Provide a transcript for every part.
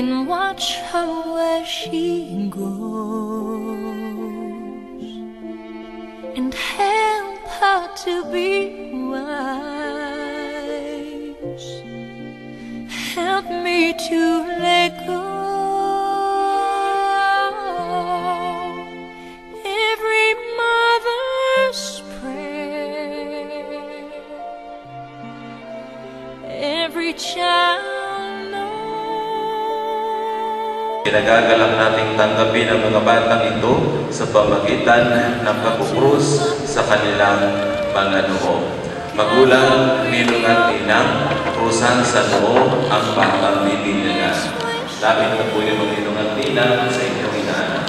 and watch her where she goes, and help her to be wise. Help me to let go. Every mother's prayer, every child knows. Kinagagalak nating tanggapin ang mga batang ito sa pamagitan ng pagkukrus sa kanilang mga noo. Magulang, ninong at ninang, krusan sa noo ang batang bibiligan. Lapit na po yung mga ninong at ninang sa inyong inaanak.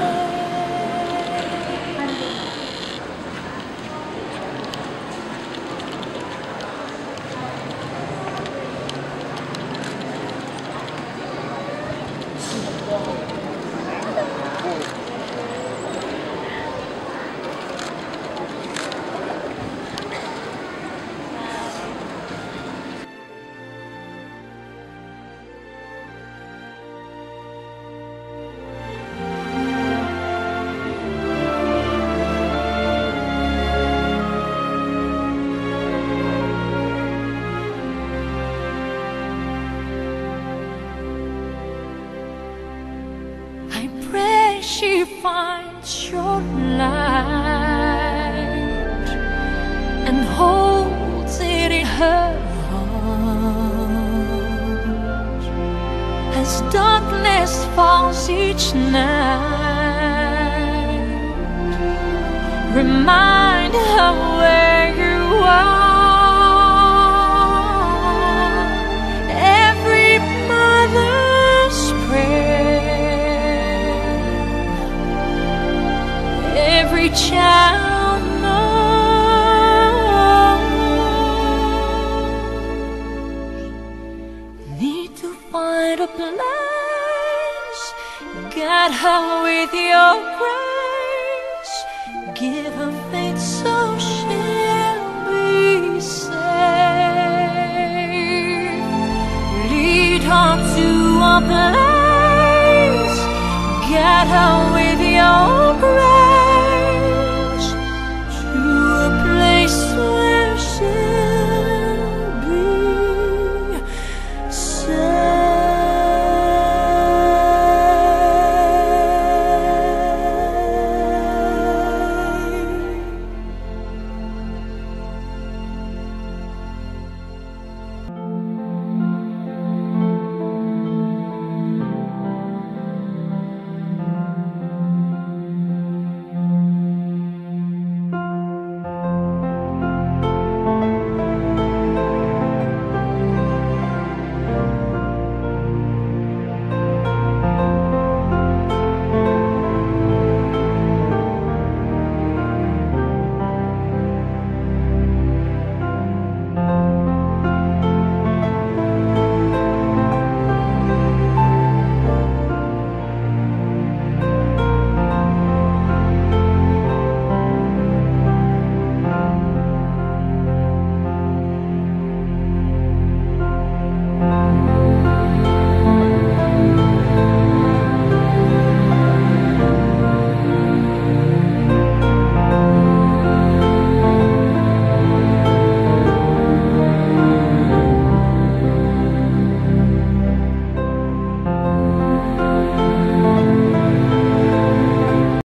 She finds your light and holds it in her heart as darkness falls each night. Remind her where you are. Every mother's prayer, every child knows. Need to find a place, guide her with your grace. Give her faith so she'll be safe. Lead her to a place